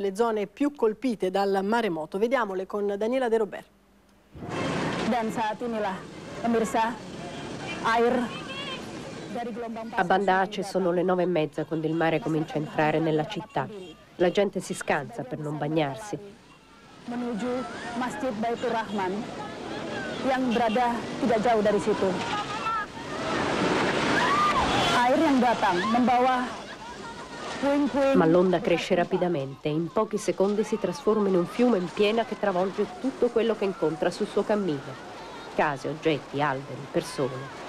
delle zone più colpite dal maremoto. Vediamole con Daniela De Robert. Dan saat inilah, pemirsa, air dari gelombang A Banda Aceh sono le 9:30 quando il mare comincia a entrare nella città. La gente si scansa per non bagnarsi. menuju Masjid Baitur Rahman yang berada tidak jauh dari situ. Air yang datang membawa puing-puing. Ma l'onda cresce rapidamente e in pochi secondi si trasforma in un fiume in piena che travolge tutto quello che incontra sul suo cammino. Case, oggetti, alberi, persone.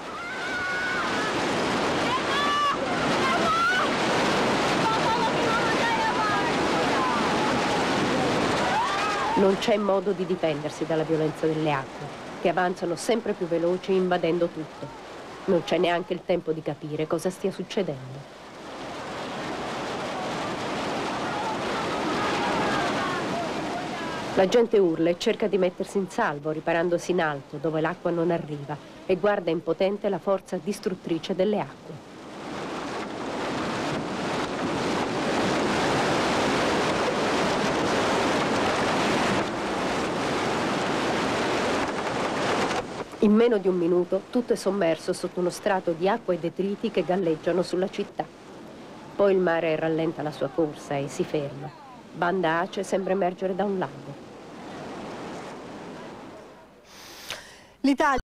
Non c'è modo di difendersi dalla violenza delle acque, che avanzano sempre più veloci invadendo tutto. Non c'è neanche il tempo di capire cosa stia succedendo. La gente urla e cerca di mettersi in salvo, riparandosi in alto, dove l'acqua non arriva, e guarda impotente la forza distruttrice delle acque. In meno di un minuto tutto è sommerso sotto uno strato di acqua e detriti che galleggiano sulla città. Poi il mare rallenta la sua corsa e si ferma. Banda Aceh sembra emergere da un lago. L'Italia